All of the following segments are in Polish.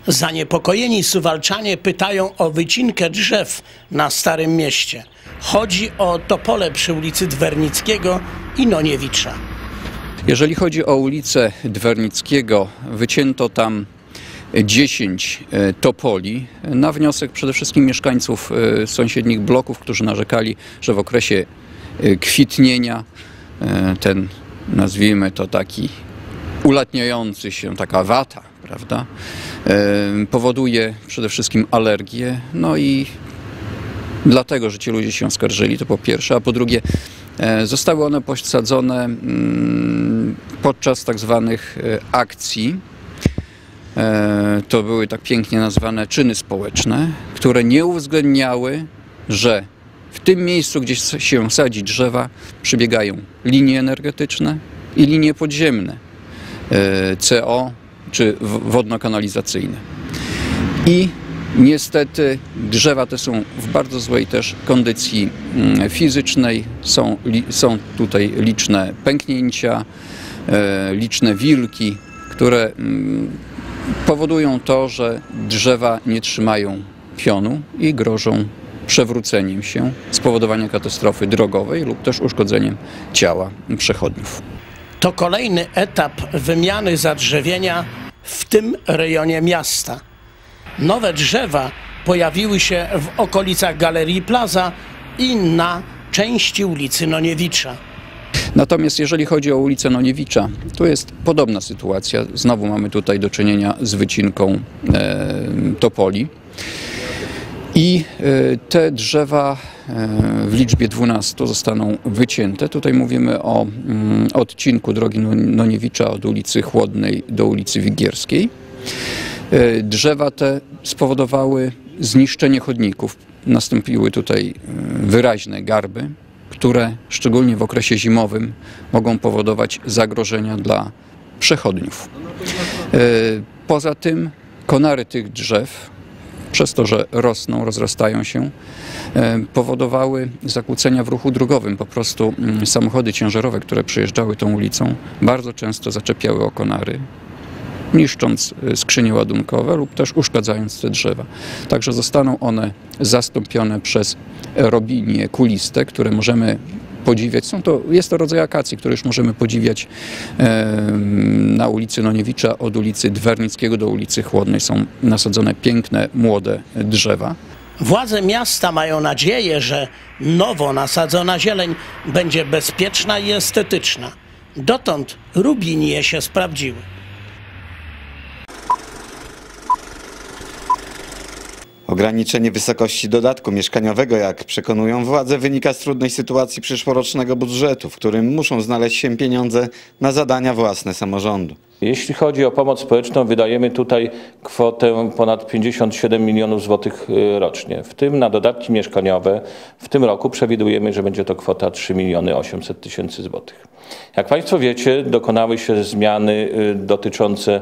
Zaniepokojeni suwalczanie pytają o wycinkę drzew na Starym Mieście. Chodzi o topole przy ulicy Dwernickiego i Noniewicza. Jeżeli chodzi o ulicę Dwernickiego, wycięto tam 10 topoli na wniosek przede wszystkim mieszkańców sąsiednich bloków, którzy narzekali, że w okresie kwitnienia ten, nazwijmy to taki ulatniający się, taka wata, prawda, powoduje przede wszystkim alergię. No i dlatego, że ci ludzie się skarżyli, to po pierwsze, a po drugie zostały one posadzone podczas tak zwanych akcji. To były tak pięknie nazwane czyny społeczne, które nie uwzględniały, że w tym miejscu, gdzie się sadzi drzewa, przebiegają linie energetyczne i linie podziemne, CO czy wodno-kanalizacyjne. I niestety drzewa te są w bardzo złej też kondycji fizycznej. Są tutaj liczne pęknięcia, liczne wilki, które powodują to, że drzewa nie trzymają pionu i grożą przewróceniem się, spowodowaniem katastrofy drogowej lub też uszkodzeniem ciała przechodniów. To kolejny etap wymiany zadrzewienia w tym rejonie miasta. Nowe drzewa pojawiły się w okolicach Galerii Plaza i na części ulicy Noniewicza. Natomiast jeżeli chodzi o ulicę Noniewicza, to jest podobna sytuacja. Znowu mamy tutaj do czynienia z wycinką topoli. I te drzewa w liczbie 12 zostaną wycięte. Tutaj mówimy o odcinku drogi Noniewicza od ulicy Chłodnej do ulicy Wigierskiej. Drzewa te spowodowały zniszczenie chodników. Nastąpiły tutaj wyraźne garby, które szczególnie w okresie zimowym mogą powodować zagrożenia dla przechodniów. Poza tym konary tych drzew, przez to, że rosną, rozrastają się, powodowały zakłócenia w ruchu drogowym. Po prostu samochody ciężarowe, które przejeżdżały tą ulicą, bardzo często zaczepiały o konary, niszcząc skrzynie ładunkowe lub też uszkadzając te drzewa. Także zostaną one zastąpione przez robinie kuliste, które możemy podziwiać. Jest to rodzaj akacji, które już możemy podziwiać na ulicy Noniewicza od ulicy Dwernickiego do ulicy Chłodnej. Są nasadzone piękne, młode drzewa. Władze miasta mają nadzieję, że nowo nasadzona zieleń będzie bezpieczna i estetyczna. Dotąd rubinie się sprawdziły. Ograniczenie wysokości dodatku mieszkaniowego, jak przekonują władze, wynika z trudnej sytuacji przyszłorocznego budżetu, w którym muszą znaleźć się pieniądze na zadania własne samorządu. Jeśli chodzi o pomoc społeczną, wydajemy tutaj kwotę ponad 57 milionów złotych rocznie. W tym na dodatki mieszkaniowe w tym roku przewidujemy, że będzie to kwota 3 800 000 złotych. Jak Państwo wiecie, dokonały się zmiany dotyczące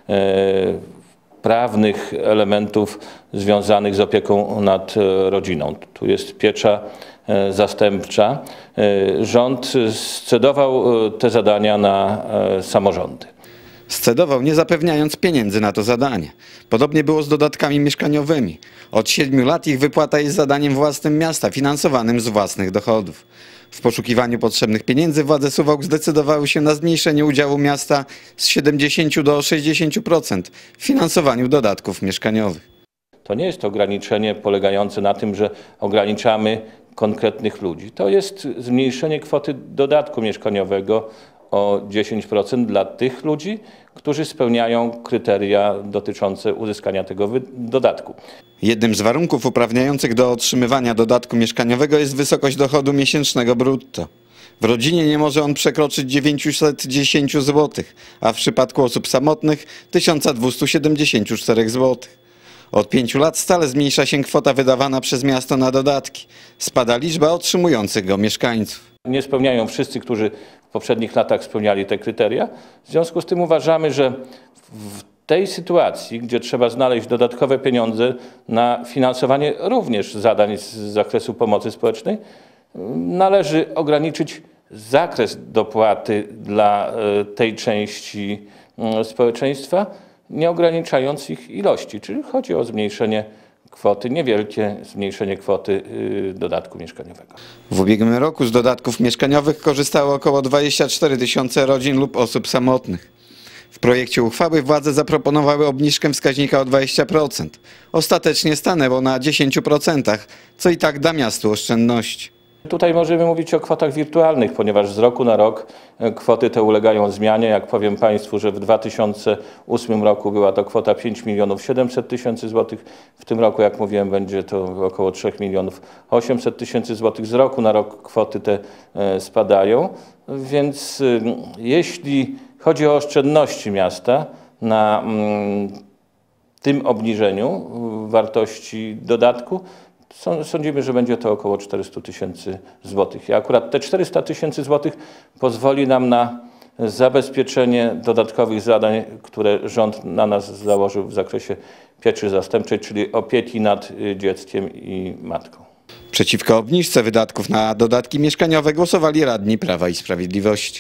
prawnych elementów związanych z opieką nad rodziną. Tu jest piecza zastępcza. Rząd scedował te zadania na samorządy. Scedował, nie zapewniając pieniędzy na to zadanie. Podobnie było z dodatkami mieszkaniowymi. Od 7 lat ich wypłata jest zadaniem własnym miasta, finansowanym z własnych dochodów. W poszukiwaniu potrzebnych pieniędzy władze Suwałk zdecydowały się na zmniejszenie udziału miasta z 70 do 60% w finansowaniu dodatków mieszkaniowych. To nie jest ograniczenie polegające na tym, że ograniczamy konkretnych ludzi. To jest zmniejszenie kwoty dodatku mieszkaniowego o 10% dla tych ludzi, którzy spełniają kryteria dotyczące uzyskania tego dodatku. Jednym z warunków uprawniających do otrzymywania dodatku mieszkaniowego jest wysokość dochodu miesięcznego brutto. W rodzinie nie może on przekroczyć 910 zł, a w przypadku osób samotnych 1274 zł. Od 5 lat stale zmniejsza się kwota wydawana przez miasto na dodatki. Spada liczba otrzymujących go mieszkańców. Nie spełniają wszyscy, którzy w poprzednich latach spełniali te kryteria. W związku z tym uważamy, że w tej sytuacji, gdzie trzeba znaleźć dodatkowe pieniądze na finansowanie również zadań z zakresu pomocy społecznej, należy ograniczyć zakres dopłaty dla tej części społeczeństwa nie ograniczając ich ilości, czyli chodzi o zmniejszenie kwoty, niewielkie zmniejszenie kwoty dodatku mieszkaniowego. W ubiegłym roku z dodatków mieszkaniowych korzystało około 24 000 rodzin lub osób samotnych. W projekcie uchwały władze zaproponowały obniżkę wskaźnika o 20%. Ostatecznie stanęło na 10%, co i tak da miastu oszczędności. Tutaj możemy mówić o kwotach wirtualnych, ponieważ z roku na rok kwoty te ulegają zmianie. Jak powiem Państwu, że w 2008 roku była to kwota 5 700 000 złotych. W tym roku, jak mówiłem, będzie to około 3 800 000 złotych. Z roku na rok kwoty te spadają. Więc jeśli chodzi o oszczędności miasta na tym obniżeniu wartości dodatku, sądzimy, że będzie to około 400 000 złotych. I akurat te 400 000 złotych pozwoli nam na zabezpieczenie dodatkowych zadań, które rząd na nas założył w zakresie pieczy zastępczej, czyli opieki nad dzieckiem i matką. Przeciwko obniżce wydatków na dodatki mieszkaniowe głosowali radni Prawa i Sprawiedliwości.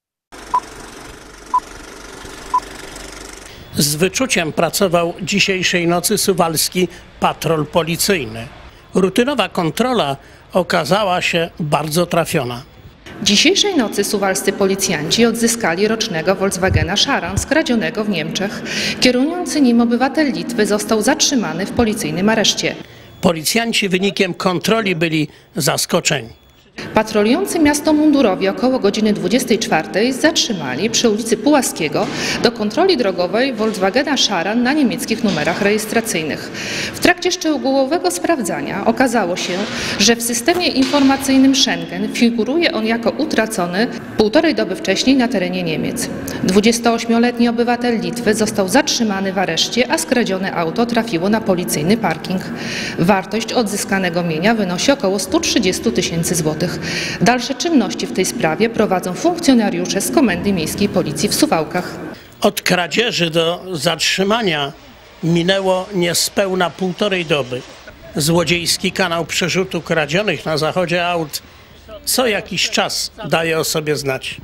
Z wyczuciem pracował dzisiejszej nocy suwalski patrol policyjny. Rutynowa kontrola okazała się bardzo trafiona. Dzisiejszej nocy suwalscy policjanci odzyskali rocznego Volkswagena Scharan skradzionego w Niemczech. Kierujący nim obywatel Litwy został zatrzymany w policyjnym areszcie. Policjanci wynikiem kontroli byli zaskoczeni. Patrolujący miasto mundurowi około godziny 24 zatrzymali przy ulicy Pułaskiego do kontroli drogowej Volkswagena Scharan na niemieckich numerach rejestracyjnych. W trakcie szczegółowego sprawdzania okazało się, że w systemie informacyjnym Schengen figuruje on jako utracony 1,5 doby wcześniej na terenie Niemiec. 28-letni obywatel Litwy został zatrzymany w areszcie, a skradzione auto trafiło na policyjny parking. Wartość odzyskanego mienia wynosi około 130 000 złotych. Dalsze czynności w tej sprawie prowadzą funkcjonariusze z Komendy Miejskiej Policji w Suwałkach. Od kradzieży do zatrzymania minęło niespełna 1,5 doby. Złodziejski kanał przerzutu kradzionych na zachodzie aut co jakiś czas daje o sobie znać.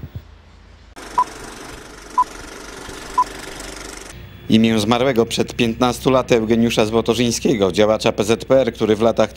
Imię zmarłego przed 15 laty Eugeniusza Złotorzyńskiego, działacza PZPR, który w latach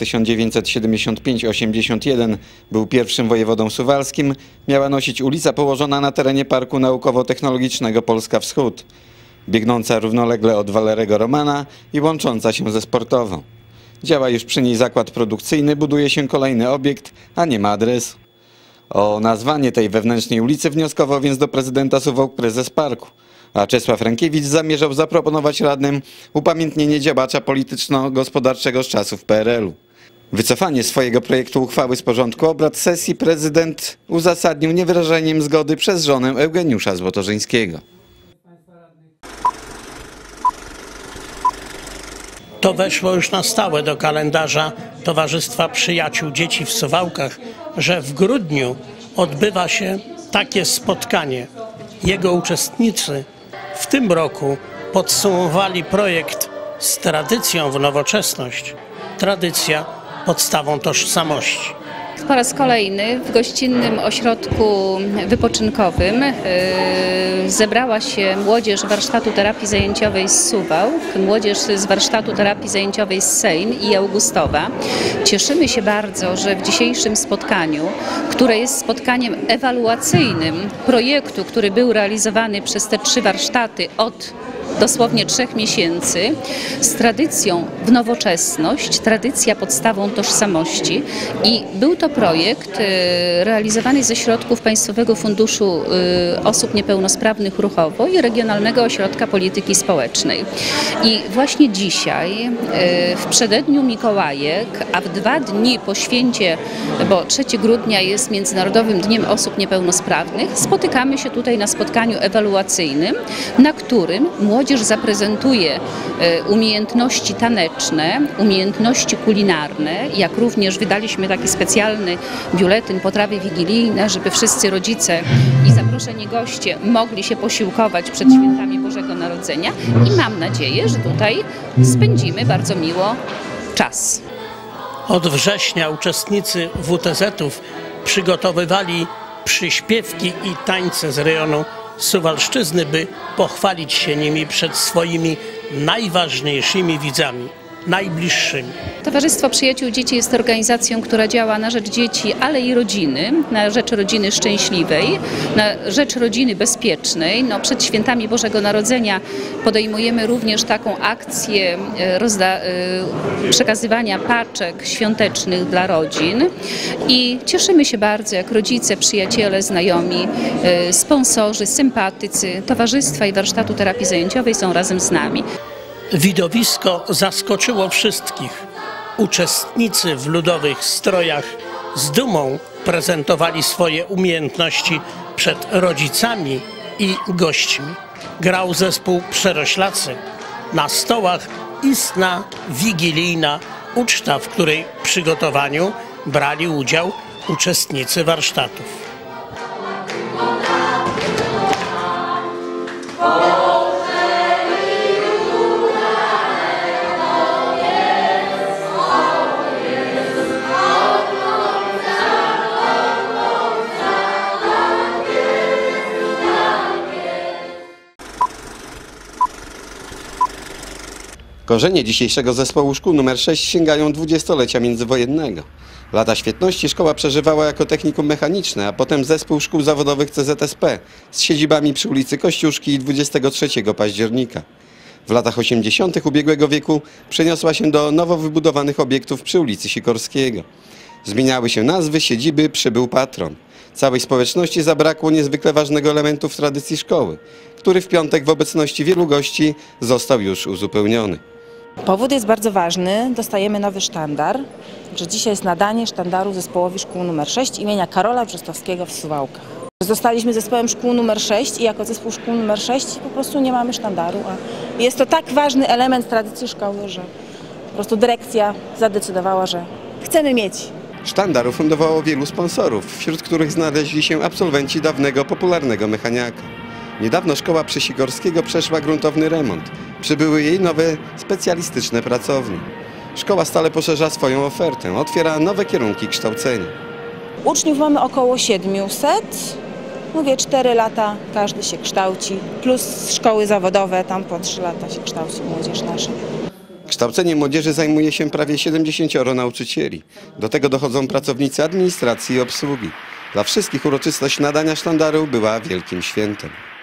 1975-81 był pierwszym wojewodą suwalskim, miała nosić ulica położona na terenie Parku Naukowo-Technologicznego Polska Wschód, biegnąca równolegle od Walerego Romana i łącząca się ze Sportową. Działa już przy niej zakład produkcyjny, buduje się kolejny obiekt, a nie ma adresu. O nazwanie tej wewnętrznej ulicy wnioskował więc do prezydenta Suwałk prezes parku. A Czesław Rękiewicz zamierzał zaproponować radnym upamiętnienie działacza polityczno-gospodarczego z czasów PRL-u. Wycofanie swojego projektu uchwały z porządku obrad sesji prezydent uzasadnił niewyrażeniem zgody przez żonę Eugeniusza Złotorzyńskiego. To weszło już na stałe do kalendarza Towarzystwa Przyjaciół Dzieci w Suwałkach, że w grudniu odbywa się takie spotkanie. Jego uczestnicy w tym roku podsumowali projekt z tradycją w nowoczesność. Tradycja podstawą tożsamości. Po raz kolejny w gościnnym ośrodku wypoczynkowym zebrała się młodzież warsztatu terapii zajęciowej z Suwałk, młodzież z warsztatu terapii zajęciowej z Sejn i Augustowa. Cieszymy się bardzo, że w dzisiejszym spotkaniu, które jest spotkaniem ewaluacyjnym projektu, który był realizowany przez te 3 warsztaty od dosłownie 3 miesięcy, z tradycją w nowoczesność, tradycja podstawą tożsamości, i był to projekt realizowany ze środków Państwowego Funduszu Osób Niepełnosprawnych ruchowo i Regionalnego Ośrodka Polityki Społecznej. I właśnie dzisiaj, w przededniu Mikołajek, a w 2 dni po święcie, bo 3 grudnia jest Międzynarodowym Dniem Osób Niepełnosprawnych, spotykamy się tutaj na spotkaniu ewaluacyjnym, na którym młodzież zaprezentuje umiejętności taneczne, umiejętności kulinarne, jak również wydaliśmy taki specjalny biuletyn potrawy wigilijne, żeby wszyscy rodzice i zaproszeni goście mogli się posiłkować przed świętami Bożego Narodzenia, i mam nadzieję, że tutaj spędzimy bardzo miło czas. Od września uczestnicy WTZ-ów przygotowywali przyśpiewki i tańce z rejonu Suwalszczyzny, by pochwalić się nimi przed swoimi najważniejszymi widzami, najbliższymi. Towarzystwo Przyjaciół Dzieci jest organizacją, która działa na rzecz dzieci, ale i rodziny, na rzecz rodziny szczęśliwej, na rzecz rodziny bezpiecznej. Przed świętami Bożego Narodzenia podejmujemy również taką akcję przekazywania paczek świątecznych dla rodzin i cieszymy się bardzo, jak rodzice, przyjaciele, znajomi, sponsorzy, sympatycy Towarzystwa i Warsztatu Terapii Zajęciowej są razem z nami. Widowisko zaskoczyło wszystkich. Uczestnicy w ludowych strojach z dumą prezentowali swoje umiejętności przed rodzicami i gośćmi. Grał zespół Przeroślacy. Na stołach istna wigilijna uczta, w której przygotowaniu brali udział uczestnicy warsztatów. Korzenie dzisiejszego zespołu szkół nr 6 sięgają dwudziestolecia międzywojennego. Lata świetności szkoła przeżywała jako technikum mechaniczne, a potem zespół szkół zawodowych CZSP z siedzibami przy ulicy Kościuszki i 23 października. W latach 80. ubiegłego wieku przeniosła się do nowo wybudowanych obiektów przy ulicy Sikorskiego. Zmieniały się nazwy, siedziby, przybył patron. Całej społeczności zabrakło niezwykle ważnego elementu w tradycji szkoły, który w piątek w obecności wielu gości został już uzupełniony. Powód jest bardzo ważny. Dostajemy nowy sztandar. Że dzisiaj jest nadanie sztandaru zespołowi szkół nr 6 imienia Karola Brzostowskiego w Suwałkach. Zostaliśmy zespołem szkół nr 6 i jako zespół szkół nr 6 po prostu nie mamy sztandaru. A jest to tak ważny element tradycji szkoły, że po prostu dyrekcja zadecydowała, że chcemy mieć. Sztandar ufundowało wielu sponsorów, wśród których znaleźli się absolwenci dawnego popularnego mechaniaka. Niedawno szkoła przy Sikorskiego przeszła gruntowny remont. Przybyły jej nowe specjalistyczne pracownie. Szkoła stale poszerza swoją ofertę, otwiera nowe kierunki kształcenia. Uczniów mamy około 700. Mówię, 4 lata każdy się kształci, plus szkoły zawodowe, tam po 3 lata się kształci młodzież nasza. Kształceniem młodzieży zajmuje się prawie 70 nauczycieli. Do tego dochodzą pracownicy administracji i obsługi. Dla wszystkich uroczystość nadania sztandaru była wielkim świętem.